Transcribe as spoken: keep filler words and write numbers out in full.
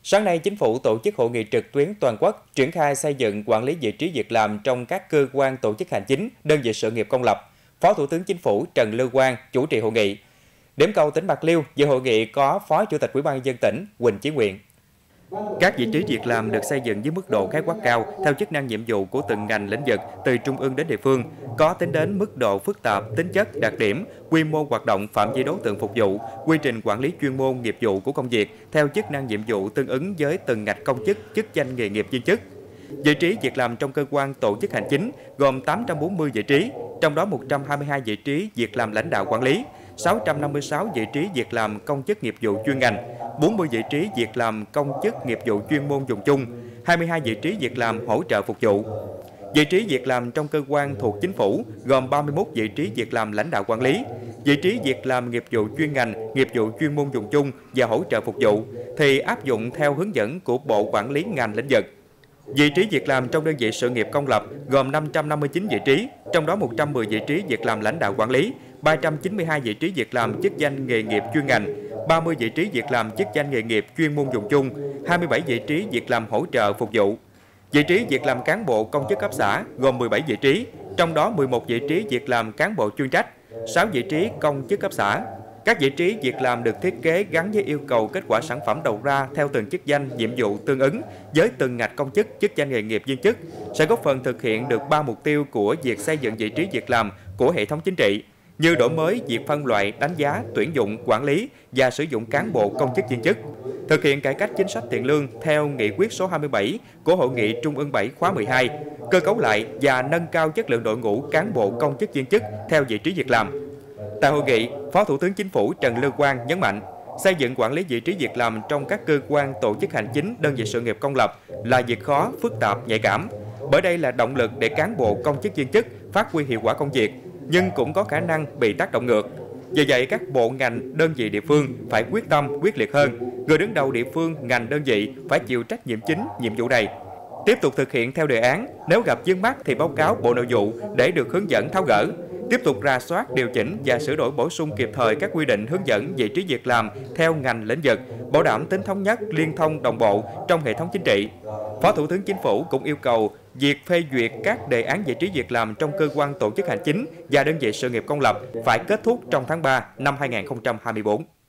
Sáng nay, Chính phủ tổ chức hội nghị trực tuyến toàn quốc triển khai xây dựng quản lý vị trí việc làm trong các cơ quan tổ chức hành chính, đơn vị sự nghiệp công lập. Phó Thủ tướng Chính phủ Trần Lưu Quang chủ trì hội nghị. Điểm cầu tỉnh Bạc Liêu, dự hội nghị có Phó Chủ tịch Ủy ban nhân dân tỉnh Huỳnh Chí Nguyện. Các vị trí việc làm được xây dựng với mức độ khái quát cao theo chức năng nhiệm vụ của từng ngành lĩnh vực từ trung ương đến địa phương, có tính đến mức độ phức tạp, tính chất, đặc điểm, quy mô hoạt động, phạm vi đối tượng phục vụ, quy trình quản lý chuyên môn nghiệp vụ của công việc theo chức năng nhiệm vụ tương ứng với từng ngạch công chức, chức danh nghề nghiệp viên chức. Vị trí việc làm trong cơ quan tổ chức hành chính gồm tám trăm bốn mươi vị trí, trong đó một trăm hai mươi hai vị trí việc làm lãnh đạo quản lý, sáu trăm năm mươi sáu vị trí việc làm công chức nghiệp vụ chuyên ngành, bốn mươi vị trí việc làm công chức nghiệp vụ chuyên môn dùng chung, hai mươi hai vị trí việc làm hỗ trợ phục vụ. Vị trí việc làm trong cơ quan thuộc Chính phủ gồm ba mươi mốt vị trí việc làm lãnh đạo quản lý, vị trí việc làm nghiệp vụ chuyên ngành, nghiệp vụ chuyên môn dùng chung và hỗ trợ phục vụ thì áp dụng theo hướng dẫn của Bộ Quản lý ngành lĩnh vực. Vị trí việc làm trong đơn vị sự nghiệp công lập gồm năm trăm năm mươi chín vị trí, trong đó một trăm mười vị trí việc làm lãnh đạo quản lý, ba trăm chín mươi hai vị trí việc làm chức danh nghề nghiệp chuyên ngành, ba mươi vị trí việc làm chức danh nghề nghiệp chuyên môn dùng chung, hai mươi bảy vị trí việc làm hỗ trợ phục vụ. Vị trí việc làm cán bộ công chức cấp xã gồm mười bảy vị trí, trong đó mười một vị trí việc làm cán bộ chuyên trách, sáu vị trí công chức cấp xã. Các vị trí việc làm được thiết kế gắn với yêu cầu kết quả sản phẩm đầu ra theo từng chức danh, nhiệm vụ tương ứng với từng ngạch công chức, chức danh nghề nghiệp viên chức, sẽ góp phần thực hiện được ba mục tiêu của việc xây dựng vị trí việc làm của hệ thống chính trị, như đổi mới việc phân loại, đánh giá, tuyển dụng, quản lý và sử dụng cán bộ công chức viên chức, thực hiện cải cách chính sách tiền lương theo nghị quyết số hai mươi bảy của Hội nghị Trung ương bảy khóa mười hai, cơ cấu lại và nâng cao chất lượng đội ngũ cán bộ công chức viên chức theo vị trí việc làm. Tại hội nghị, Phó Thủ tướng Chính phủ Trần Lưu Quang nhấn mạnh, xây dựng quản lý vị trí việc làm trong các cơ quan tổ chức hành chính, đơn vị sự nghiệp công lập là việc khó, phức tạp, nhạy cảm. Bởi đây là động lực để cán bộ công chức viên chức phát huy hiệu quả công việc, nhưng cũng có khả năng bị tác động ngược. Vì vậy, các bộ ngành, đơn vị địa phương phải quyết tâm, quyết liệt hơn. Người đứng đầu địa phương, ngành, đơn vị phải chịu trách nhiệm chính, nhiệm vụ này. Tiếp tục thực hiện theo đề án, nếu gặp vướng mắc thì báo cáo Bộ Nội vụ để được hướng dẫn tháo gỡ. Tiếp tục rà soát, điều chỉnh và sửa đổi bổ sung kịp thời các quy định hướng dẫn vị trí việc làm theo ngành lĩnh vực, bảo đảm tính thống nhất, liên thông đồng bộ trong hệ thống chính trị. Phó Thủ tướng Chính phủ cũng yêu cầu việc phê duyệt các đề án vị trí việc làm trong cơ quan tổ chức hành chính và đơn vị sự nghiệp công lập phải kết thúc trong tháng ba năm hai nghìn không trăm hai mươi tư.